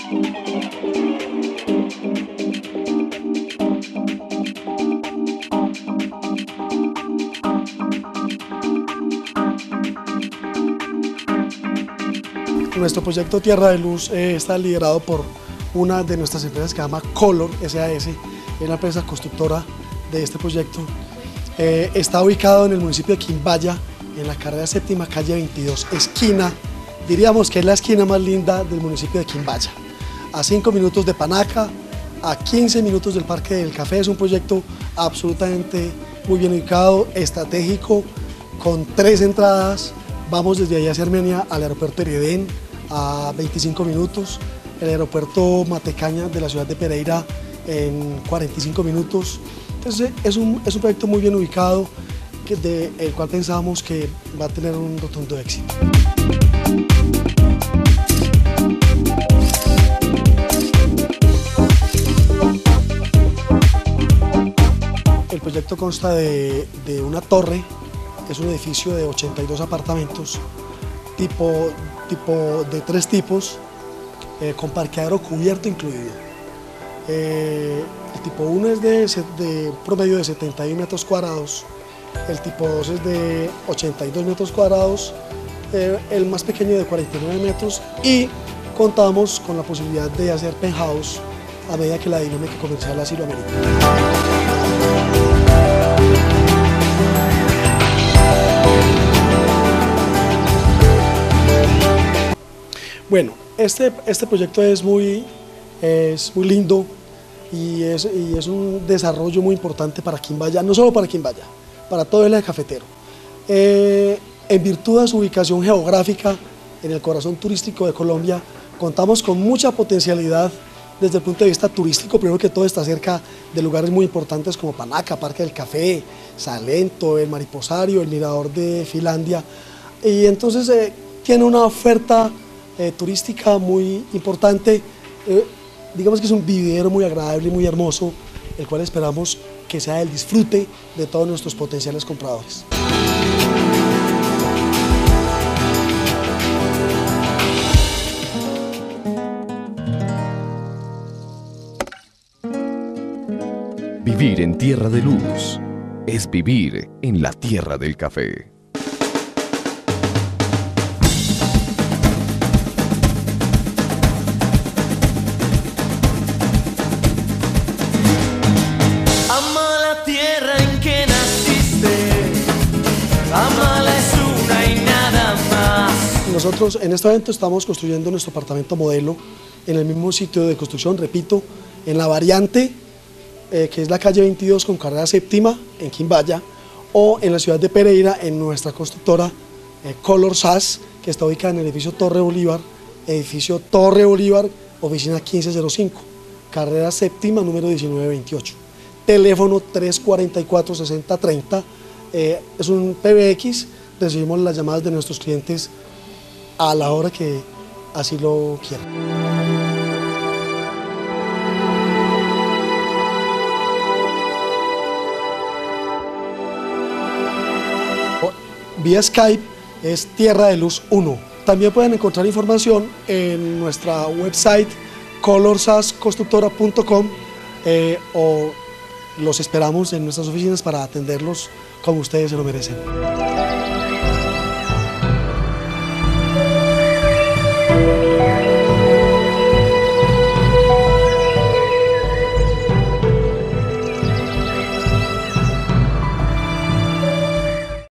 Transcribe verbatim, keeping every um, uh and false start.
Nuestro proyecto Tierra de Luz eh, está liderado por una de nuestras empresas que se llama Color S A S, es la empresa constructora de este proyecto. Eh, está ubicado en el municipio de Quimbaya, en la carrera séptima, calle veintidós, esquina, diríamos que es la esquina más linda del municipio de Quimbaya. A cinco minutos de Panaca, a quince minutos del Parque del Café. Es un proyecto absolutamente muy bien ubicado, estratégico, con tres entradas. Vamos desde allá hacia Armenia al aeropuerto Eredén a veinticinco minutos, el aeropuerto Matecaña de la ciudad de Pereira en cuarenta y cinco minutos. Entonces es un, es un proyecto muy bien ubicado, que de, el cual pensamos que va a tener un rotundo éxito. El proyecto consta de, de una torre, es un edificio de ochenta y dos apartamentos, tipo, tipo de tres tipos, eh, con parqueadero cubierto incluido. Eh, el tipo uno es de, de promedio de setenta y uno metros cuadrados, el tipo dos es de ochenta y dos metros cuadrados, eh, el más pequeño de cuarenta y nueve metros, y contamos con la posibilidad de hacer penthouse a medida que la dinámica comercial así lo amerita. Bueno, este, este proyecto es muy, es muy lindo y es, y es un desarrollo muy importante para Quimbaya, no solo para Quimbaya, para todo el eje cafetero. Eh, en virtud de su ubicación geográfica en el corazón turístico de Colombia, contamos con mucha potencialidad desde el punto de vista turístico. Primero que todo está cerca de lugares muy importantes como Panaca, Parque del Café, Salento, el Mariposario, el Mirador de Finlandia, y entonces eh, tiene una oferta Eh, turística muy importante. Eh, digamos que es un vividero muy agradable y muy hermoso, el cual esperamos que sea el disfrute de todos nuestros potenciales compradores. Vivir en Tierra de Luz es vivir en la tierra del café. Nosotros en este evento estamos construyendo nuestro apartamento modelo en el mismo sitio de construcción, repito, en la variante eh, que es la calle veintidós con carrera séptima en Quimbaya, o en la ciudad de Pereira en nuestra constructora eh, Color S A S, que está ubicada en el edificio Torre Bolívar, edificio Torre Bolívar, oficina quince cero cinco, carrera séptima número diecinueve veintiocho. Teléfono tres cuarenta y cuatro, sesenta treinta, eh, es un P B X, recibimos las llamadas de nuestros clientes a la hora que así lo quieran. Vía Skype es Tierra de Luz uno. También pueden encontrar información en nuestra website color sas constructora punto com eh, o los esperamos en nuestras oficinas para atenderlos como ustedes se lo merecen.